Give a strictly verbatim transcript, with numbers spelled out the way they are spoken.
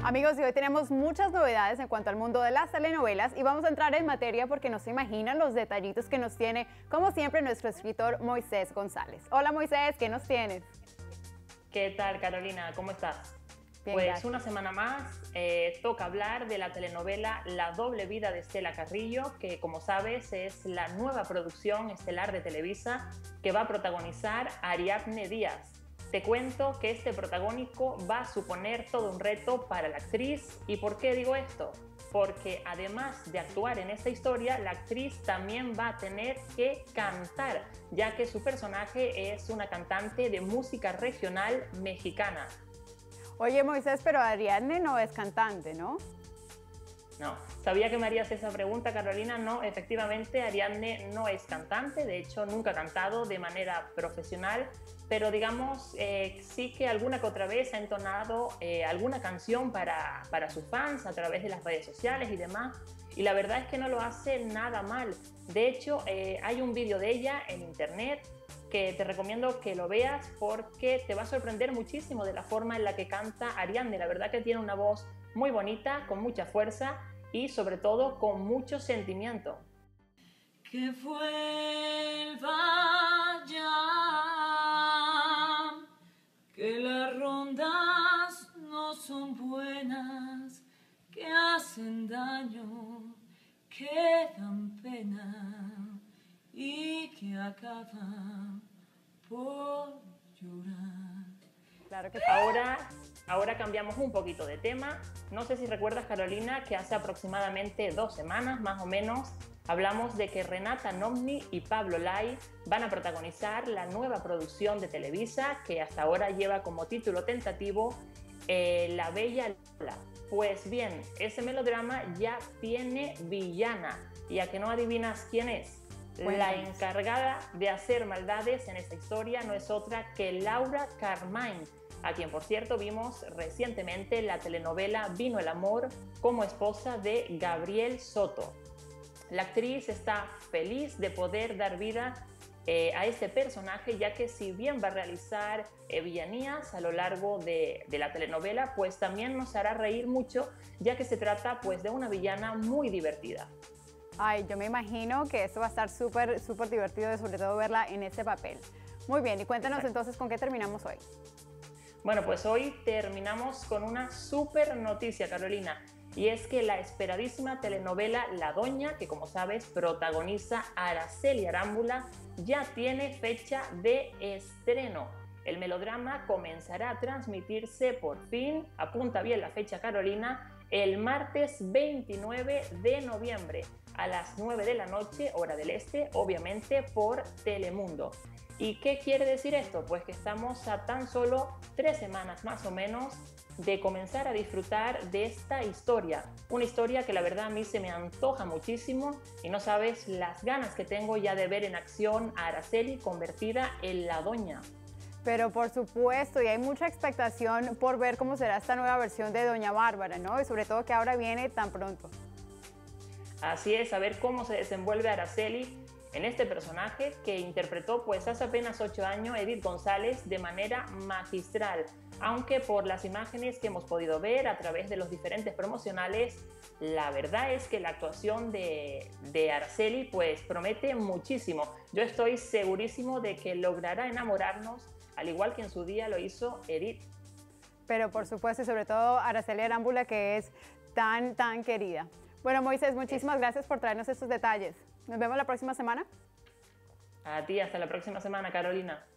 Amigos, y hoy tenemos muchas novedades en cuanto al mundo de las telenovelas y vamos a entrar en materia porque no se imaginan los detallitos que nos tiene, como siempre, nuestro escritor Moisés González. Hola Moisés, ¿qué nos tienes? ¿Qué tal, Carolina? ¿Cómo estás? Bien, pues gracias. una semana más eh, toca hablar de la telenovela La doble vida de Estela Carrillo, que como sabes es la nueva producción estelar de Televisa que va a protagonizar Ariadne Díaz. Te cuento que este protagónico va a suponer todo un reto para la actriz. ¿Y por qué digo esto? Porque además de actuar en esta historia, la actriz también va a tener que cantar, ya que su personaje es una cantante de música regional mexicana. Oye Moisés, pero Ariadne no es cantante, ¿no? No, sabía que me harías esa pregunta, Carolina. No, efectivamente, Ariadne no es cantante, de hecho nunca ha cantado de manera profesional, pero digamos eh, sí que alguna que otra vez ha entonado eh, alguna canción para, para sus fans a través de las redes sociales y demás, y la verdad es que no lo hace nada mal. De hecho, eh, hay un vídeo de ella en internet que te recomiendo que lo veas porque te va a sorprender muchísimo de la forma en la que canta Ariadne. La verdad que tiene una voz muy bonita, con mucha fuerza y sobre todo con mucho sentimiento. Que vuelva ya, que las rondas no son buenas, que hacen daño, que dan pena y que acaban por llorar. Claro que sí. Ahora, ahora cambiamos un poquito de tema. No sé si recuerdas, Carolina, que hace aproximadamente dos semanas, más o menos, hablamos de que Renata Nobni y Pablo Lai van a protagonizar la nueva producción de Televisa, que hasta ahora lleva como título tentativo eh, La Bella Lola. Pues bien, ese melodrama ya tiene villana. ¿Y a que no adivinas quién es? Cuéntanos. La encargada de hacer maldades en esta historia no es otra que Laura Carmine, a quien por cierto vimos recientemente en la telenovela Vino el amor como esposa de Gabriel Soto. La actriz está feliz de poder dar vida eh, a este personaje, ya que si bien va a realizar eh, villanías a lo largo de, de la telenovela, pues también nos hará reír mucho, ya que se trata pues de una villana muy divertida. Ay, yo me imagino que esto va a estar súper, súper divertido, sobre todo verla en este papel. Muy bien, y cuéntanos Exacto. entonces con qué terminamos hoy. Bueno, pues hoy terminamos con una súper noticia, Carolina, y es que la esperadísima telenovela La Doña, que como sabes protagoniza Araceli Arámbula, ya tiene fecha de estreno. El melodrama comenzará a transmitirse por fin, apunta bien la fecha, Carolina, el martes veintinueve de noviembre a las nueve de la noche, hora del este, obviamente por Telemundo. ¿Y qué quiere decir esto? Pues que estamos a tan solo tres semanas más o menos de comenzar a disfrutar de esta historia. Una historia que la verdad a mí se me antoja muchísimo y no sabes las ganas que tengo ya de ver en acción a Araceli convertida en la Doña. Pero por supuesto, y hay mucha expectación por ver cómo será esta nueva versión de Doña Bárbara, ¿no? Y sobre todo que ahora viene tan pronto. Así es, a ver cómo se desenvuelve Araceli en este personaje que interpretó pues hace apenas ocho años Edith González de manera magistral, aunque por las imágenes que hemos podido ver a través de los diferentes promocionales, la verdad es que la actuación de, de Araceli pues promete muchísimo. Yo estoy segurísimo de que logrará enamorarnos, al igual que en su día lo hizo Edith. Pero por supuesto, y sobre todo Araceli Arámbula, que es tan, tan querida. Bueno, Moisés, muchísimas gracias por traernos estos detalles. Nos vemos la próxima semana. A ti, hasta la próxima semana, Carolina.